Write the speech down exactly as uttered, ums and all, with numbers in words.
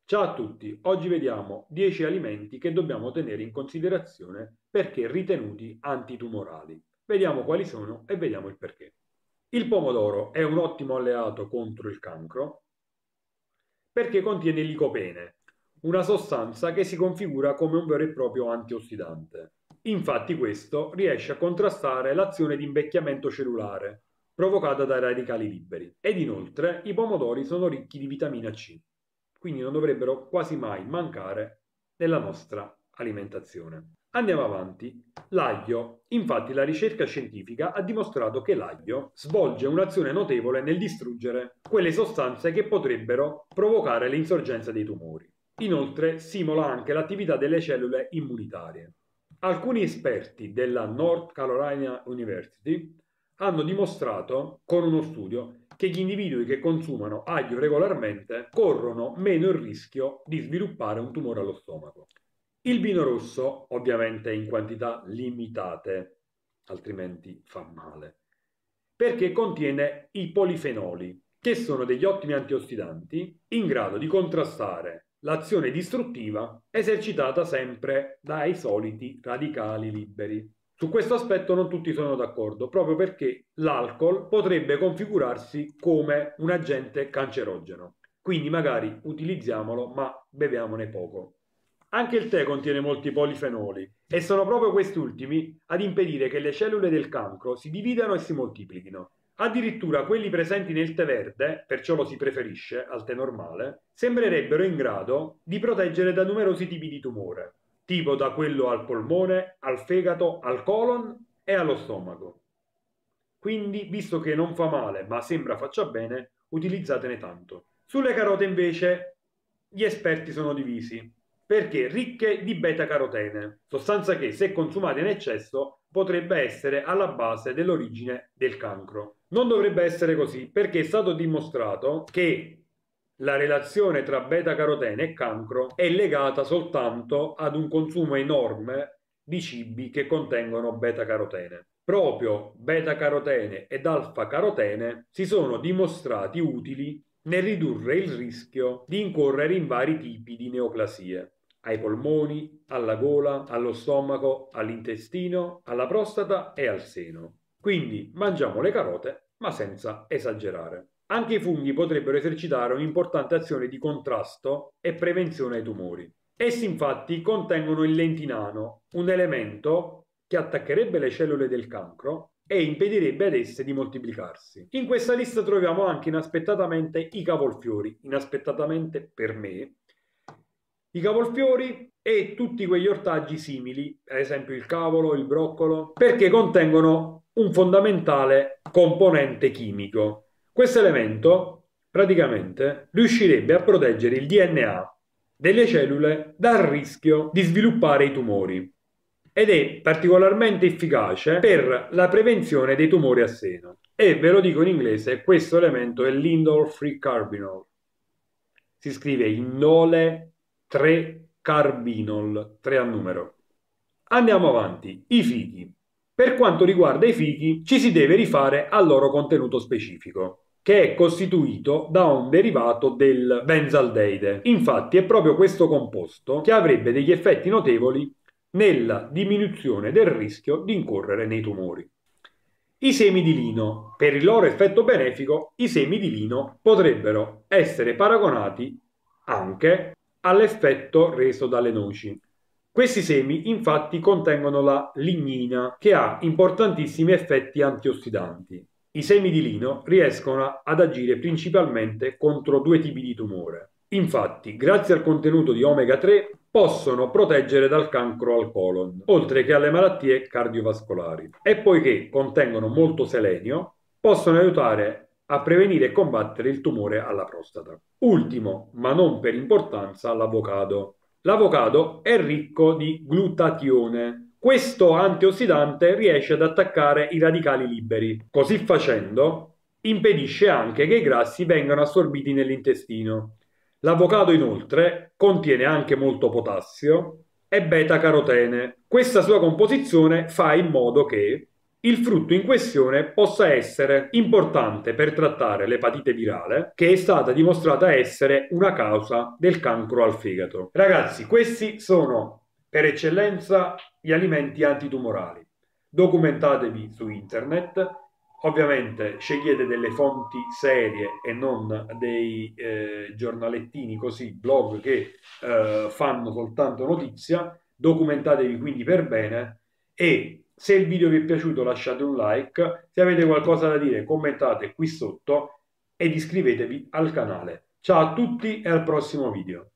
Ciao a tutti, oggi vediamo dieci alimenti che dobbiamo tenere in considerazione perché ritenuti antitumorali. Vediamo quali sono e vediamo il perché. Il pomodoro è un ottimo alleato contro il cancro perché contiene licopene, una sostanza che si configura come un vero e proprio antiossidante. Infatti questo riesce a contrastare l'azione di invecchiamento cellulare provocata dai radicali liberi ed inoltre i pomodori sono ricchi di vitamina C, quindi non dovrebbero quasi mai mancare nella nostra alimentazione. Andiamo avanti. L'aglio. Infatti la ricerca scientifica ha dimostrato che l'aglio svolge un'azione notevole nel distruggere quelle sostanze che potrebbero provocare l'insorgenza dei tumori. Inoltre stimola anche l'attività delle cellule immunitarie. Alcuni esperti della North Carolina University hanno dimostrato con uno studio che gli individui che consumano aglio regolarmente corrono meno il rischio di sviluppare un tumore allo stomaco. Il vino rosso, ovviamente in quantità limitate, altrimenti fa male, perché contiene i polifenoli, che sono degli ottimi antiossidanti in grado di contrastare l'azione distruttiva esercitata sempre dai soliti radicali liberi. Su questo aspetto non tutti sono d'accordo, proprio perché l'alcol potrebbe configurarsi come un agente cancerogeno. Quindi magari utilizziamolo, ma beviamone poco. Anche il tè contiene molti polifenoli e sono proprio questi ultimi ad impedire che le cellule del cancro si dividano e si moltiplichino. Addirittura quelli presenti nel tè verde, perciò lo si preferisce al tè normale, sembrerebbero in grado di proteggere da numerosi tipi di tumore, tipo da quello al polmone, al fegato, al colon e allo stomaco. Quindi, visto che non fa male ma sembra faccia bene, utilizzatene tanto. Sulle carote invece gli esperti sono divisi, perché ricche di beta-carotene, sostanza che se consumata in eccesso potrebbe essere alla base dell'origine del cancro. Non dovrebbe essere così, perché è stato dimostrato che la relazione tra beta-carotene e cancro è legata soltanto ad un consumo enorme di cibi che contengono beta-carotene. Proprio beta-carotene ed alfa-carotene si sono dimostrati utili nel ridurre il rischio di incorrere in vari tipi di neoplasie, ai polmoni, alla gola, allo stomaco, all'intestino, alla prostata e al seno. Quindi mangiamo le carote, ma senza esagerare. Anche i funghi potrebbero esercitare un'importante azione di contrasto e prevenzione ai tumori. Essi infatti contengono il lentinano, un elemento che attaccherebbe le cellule del cancro e impedirebbe ad esse di moltiplicarsi. In questa lista troviamo anche inaspettatamente i cavolfiori, inaspettatamente per me, i cavolfiori e tutti quegli ortaggi simili, ad esempio il cavolo, il broccolo, perché contengono un fondamentale componente chimico. Questo elemento praticamente riuscirebbe a proteggere il D N A delle cellule dal rischio di sviluppare i tumori ed è particolarmente efficace per la prevenzione dei tumori a seno. E ve lo dico in inglese, questo elemento è l'indole tre carbinol. Si scrive indole tre carbinol, tre a numero. Andiamo avanti. I fichi. Per quanto riguarda i fichi, ci si deve rifare al loro contenuto specifico, che è costituito da un derivato del benzaldeide. Infatti è proprio questo composto che avrebbe degli effetti notevoli nella diminuzione del rischio di incorrere nei tumori. I semi di lino. Per il loro effetto benefico, i semi di lino potrebbero essere paragonati anche all'effetto reso dalle noci. Questi semi infatti contengono la lignina, che ha importantissimi effetti antiossidanti. I semi di lino riescono ad agire principalmente contro due tipi di tumore. Infatti, grazie al contenuto di omega tre, possono proteggere dal cancro al colon, oltre che alle malattie cardiovascolari. E poiché contengono molto selenio, possono aiutare a prevenire e combattere il tumore alla prostata. Ultimo, ma non per importanza, l'avocado. L'avocado è ricco di glutatione. Questo antiossidante riesce ad attaccare i radicali liberi. Così facendo, impedisce anche che i grassi vengano assorbiti nell'intestino. L'avocado inoltre contiene anche molto potassio e beta-carotene. Questa sua composizione fa in modo che il frutto in questione possa essere importante per trattare l'epatite virale, che è stata dimostrata essere una causa del cancro al fegato. Ragazzi, questi sono per eccellenza gli alimenti antitumorali. Documentatevi su internet, ovviamente scegliete delle fonti serie e non dei eh, giornalettini così, blog che eh, fanno soltanto notizia. Documentatevi quindi per bene e se il video vi è piaciuto lasciate un like, se avete qualcosa da dire commentate qui sotto ed iscrivetevi al canale. Ciao a tutti e al prossimo video.